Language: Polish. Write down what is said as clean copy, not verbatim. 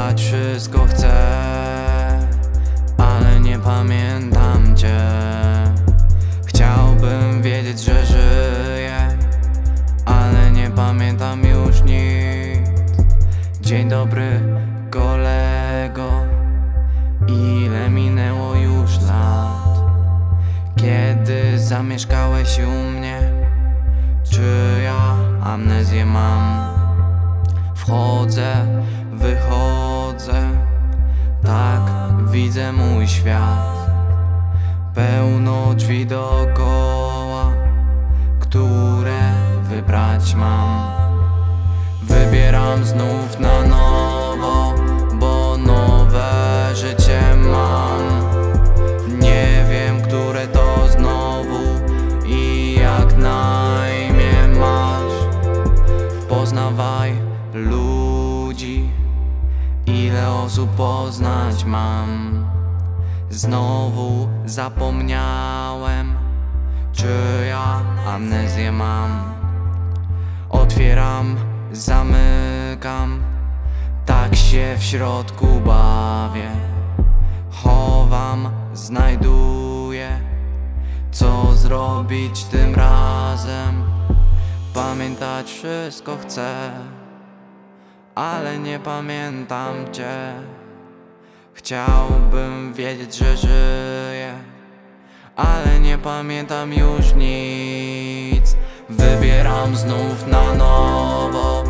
Pamiętać wszystko chcę, ale nie pamiętam cię. Chciałbym wiedzieć, że żyję, ale nie pamiętam już nic. Dzień dobry, kolego, ile minęło już lat, kiedy zamieszkałeś u mnie? Czy ja amnezję mam? Wchodzę, wychodzę, tak widzę mój świat. Pełno drzwi dookoła, które wybrać mam. Wybieram znów na nowo, bo nowe życie mam. Nie wiem, które to znowu i jak na imię masz. Poznawaj ludzi, ile osób poznać mam. Znowu zapomniałem, czy ja amnezję mam. Otwieram, zamykam, tak się w środku bawię. Chowam, znajduję, co zrobić tym razem. Pamiętać wszystko chcę, ale nie pamiętam cię. Chciałbym wiedzieć, że żyję, ale nie pamiętam już nic. Wybieram znów na nowo,